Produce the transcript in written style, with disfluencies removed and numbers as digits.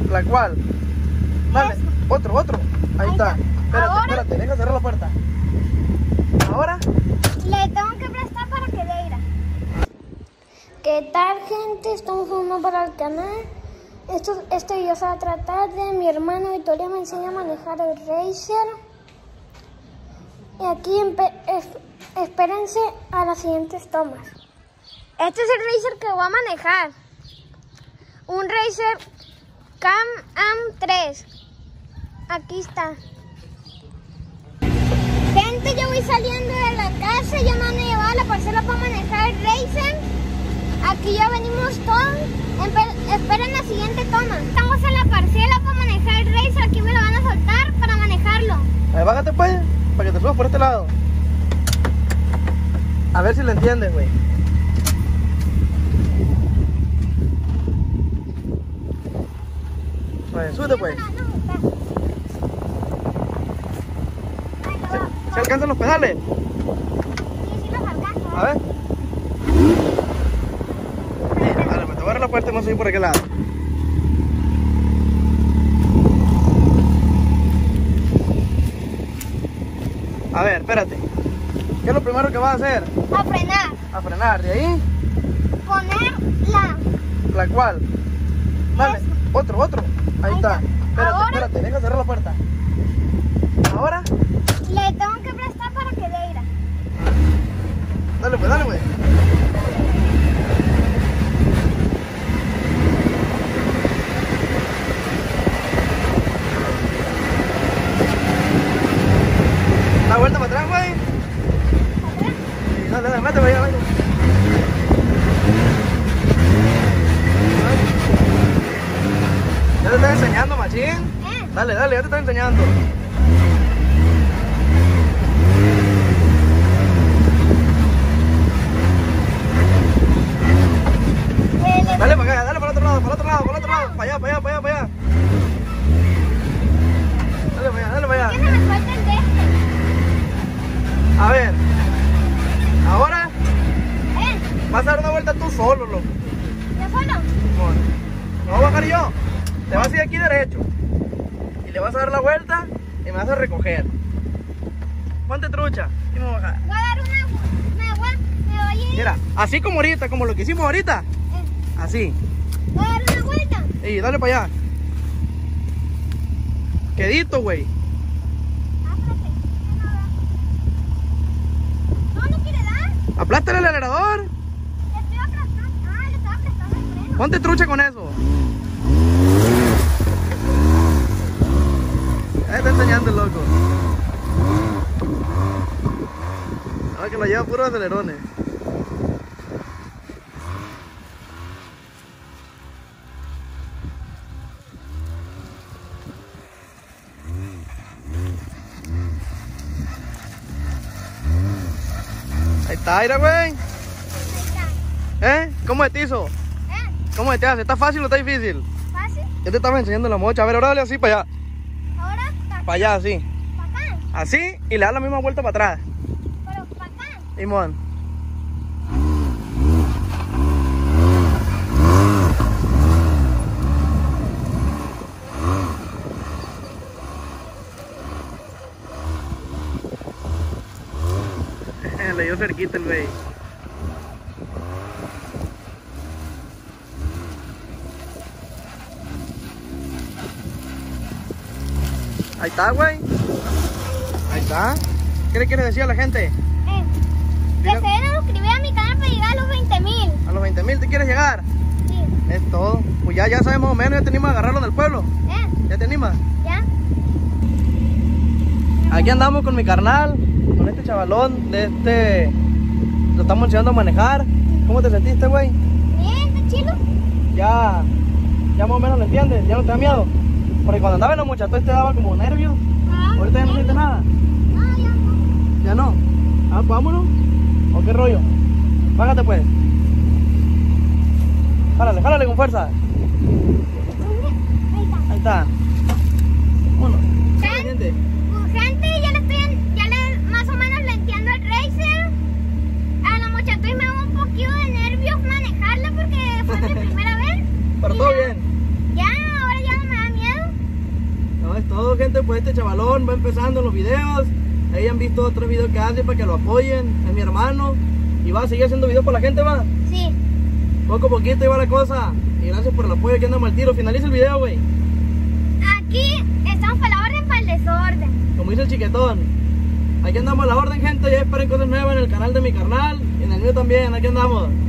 ¿La cual? Dale, otro. Ahí está. Espérate, deja cerrar la puerta. ¿Ahora? Le tengo que prestar para que leira. ¿Qué tal, gente? Estamos uno para el canal. Este video se va a tratar de mi hermana Victoria me enseña a manejar el Racer. Y aquí espérense a las siguientes tomas. Este es el Racer que voy a manejar. Un Racer Can-Am 3. Aquí está. Gente, yo voy saliendo de la casa. Ya me han llevado a la parcela para manejar el Racer. Aquí ya venimos todos. Esperen la siguiente toma. Estamos en la parcela para manejar el Racer. Aquí me lo van a soltar para manejarlo. Bájate pues, para que te subas por este lado. A ver si lo entiendes, güey. Pues, súbete pues. ¿Se alcanzan los pedales? Sí, los alcanzo. A ver. Dale, pues te voy a abrir la puerta y vamos a ir por aquel lado. A ver, espérate. ¿Qué es lo primero que vas a hacer? A frenar. A frenar, de ahí. Poner ¿La cual? Dale, otro. Ahí está. Espérate, deja cerrar la puerta. ¿Ahora? Le tengo que prestar para que leira. Dale pues. Da vuelta para atrás, güey. Sí, dale, mete para allá, vaya. Ya te estoy enseñando, machín. Dale, ya te estoy enseñando. Dale para acá, dale para el otro lado, para allá. Dale para allá. ¿Qué se me falta el de este? A ver, ahora vas a dar una vuelta tú solo, loco. ¿Yo solo? Bueno, me voy a bajar yo. Te vas a ir aquí derecho. Y le vas a dar la vuelta y me vas a recoger. Ponte trucha y me voy a bajar. Voy a dar me voy a ir. Mira, así como ahorita, como lo que hicimos ahorita. Así. Voy a dar una vuelta. Y dale para allá. Quedito, güey. No quiere dar. Aplástale el acelerador. Le estoy aplastando. Le estaba aplastando el freno. Ponte trucha con eso. Ahí está enseñando el loco. Ahora que lo lleva puros acelerones. Ahí está, mira, güey. ¿Cómo se te hizo? ¿Cómo se te hace? ¿Está fácil o está difícil? Fácil. Yo te estaba enseñando la mocha. A ver, ahora dale así para allá. Ahora Para allá, así. para acá. Así y le das la misma vuelta para atrás. Pero para acá. Simón. Le dio cerquita el güey. Ahí está, güey. Ahí está. ¿Qué le quieres decir a la gente? Que se den a suscribir a mi canal para llegar a los 20,000. ¿A los 20,000 te quieres llegar? Sí. Es todo. Pues ya sabemos más o menos, ya te animas a agarrarlo del pueblo. ¿Ya te animas? Ya. Aquí andamos con mi carnal, con este chavalón lo estamos enseñando a manejar. ¿Cómo te sentiste, güey? Bien, está chido. Ya más o menos lo entiendes, ya no te da miedo. Porque cuando andaba en los muchachos te daba como nervios. Ahorita ya no sientes nada. No, ya no. ¿Ya no? Ah, pues vámonos. ¿O qué rollo? Bájate pues. Jálale con fuerza. Ahí está. Ahí está. Bueno, Gente, ya le más o menos le entiendo el Racer. A la muchacha me da un poquito de nervios manejarla porque fue mi primera vez. pero todo bien. Ya, ahora ya no me da gente, pues este chavalón va empezando en los videos. Ahí han visto otros videos que hace para que lo apoyen. Es mi hermano y va a seguir haciendo videos para la gente, va. Sí. Poco a poquito iba la cosa. Y gracias por el apoyo, aquí andamos al tiro. Finaliza el video, güey. Aquí estamos para la orden, para el desorden. Como dice el chiquetón. Aquí andamos a la orden, gente. Ya esperen cosas nuevas en el canal de mi carnal y en el mío también. Aquí andamos.